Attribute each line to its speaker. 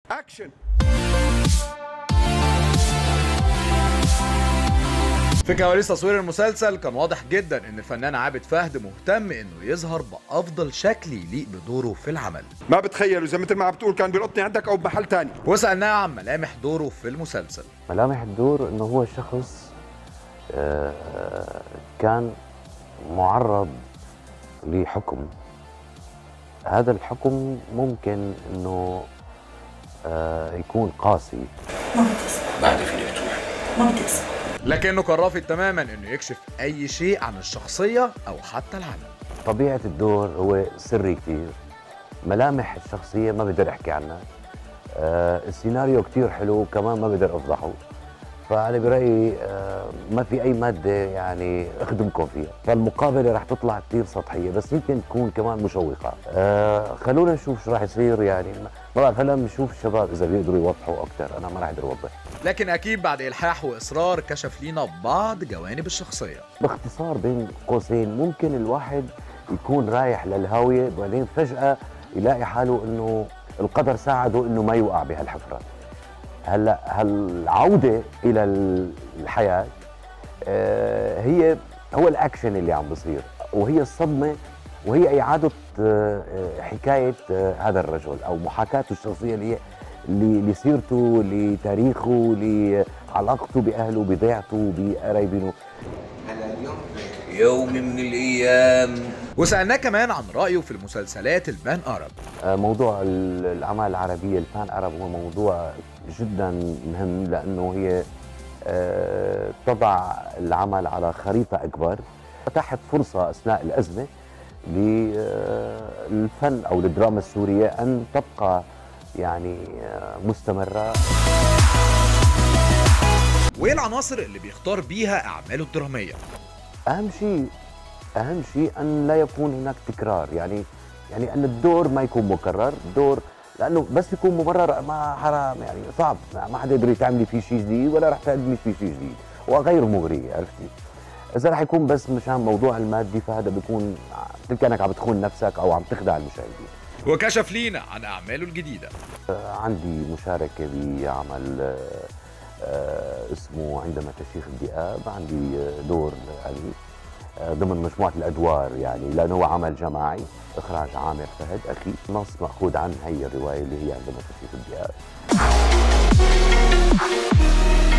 Speaker 1: اكشن.
Speaker 2: في كواليس تصوير المسلسل كان واضح جدا ان الفنان عابد فهد مهتم انه يظهر بافضل شكل يليق بدوره في العمل.
Speaker 1: ما بتخيلوا زي مثل ما عم بتقول كان بيلقطني عندك او بمحل تاني.
Speaker 2: وسالناه عن ملامح دوره في المسلسل.
Speaker 3: ملامح الدور انه هو شخص كان معرض لحكم. هذا الحكم ممكن انه يكون قاسي.
Speaker 4: ما بتسمع بعد في الفتوح، ما بتسمع.
Speaker 2: لكنه كان رافض تماما انه يكشف اي شيء عن الشخصيه او حتى العمل.
Speaker 3: طبيعة الدور هو سري كتير، ملامح الشخصية ما بقدر احكي عنها، السيناريو كتير حلو كمان ما بقدر افضحه، فأنا برأيي ما في أي مادة يعني أخدمكم فيها، فالمقابلة رح تطلع كتير سطحية بس يمكن تكون كمان مشوقة. خلونا نشوف شو رح يصير، يعني ما بعرف، هلا بنشوف الشباب إذا بيقدروا يوضحوا أكثر، أنا ما رح أقدر أوضح.
Speaker 2: لكن أكيد بعد إلحاح وإصرار كشف لينا بعض جوانب الشخصية.
Speaker 3: باختصار بين قوسين، ممكن الواحد يكون رايح للهاوية بعدين فجأة يلاقي حاله إنه القدر ساعده إنه ما يوقع بهالحفرة. هلا هالعوده الى الحياه هو الاكشن اللي عم بصير، وهي الصدمه، وهي اعاده حكايه هذا الرجل او محاكاته الشخصيه لسيرته، لتاريخه، لعلاقته باهله، بضيعته، بقرايبينه.
Speaker 5: هلا اليوم يوم من الايام.
Speaker 2: وسالناه كمان عن رايه في المسلسلات البان ارب.
Speaker 3: موضوع الاعمال العربيه البان ارب هو موضوع جدا مهم، لانه هي تضع العمل على خريطه اكبر، فتحت فرصه اثناء الازمه للفن او الدراما السوريه ان تبقى يعني مستمره.
Speaker 2: وايه العناصر اللي بيختار بيها اعماله الدراميه؟
Speaker 3: اهم شيء ان لا يكون هناك تكرار، يعني ان الدور ما يكون مكرر، الدور لانه بس يكون مبرر ما حرام، يعني صعب، ما حدا يقدر تعملي فيه شيء جديد ولا رح تقدمي فيه شيء جديد، وغير مغري، عرفتي؟ اذا رح يكون بس مشان موضوع المادي فهذا بيكون كانك عم بتخون نفسك او عم تخدع المشاهدين.
Speaker 2: وكشف لينا عن اعماله الجديده.
Speaker 3: عندي مشاركه بعمل اسمه عندما تشيخ الذئاب، عندي دور يعني ضمن مجموعة الأدوار، يعني لأنه هو عمل جماعي، إخراج عامر فهد أخي، نص مأخوذ عن هي الرواية اللي هي عندما تشيخ الذئاب.